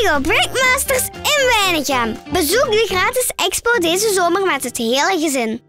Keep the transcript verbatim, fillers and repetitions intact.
Lego Brickmasters in Weinigem. Bezoek de gratis expo deze zomer met het hele gezin.